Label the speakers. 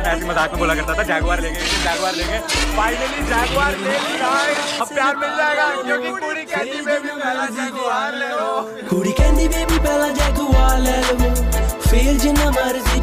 Speaker 1: ऐसे मजाक में बोला करता था जैगुआर लेंगे, जैगुआर लेंगे। फाइनली जैगुआर ले लिया है, अब प्यार मिल जाएगा क्योंकि कुड़ी कहती बेबी पहला जैगुआर ले लो, कुड़ी कहती बेबी पहला जैगुआर ले लो, फेल जिन्ना मर्जी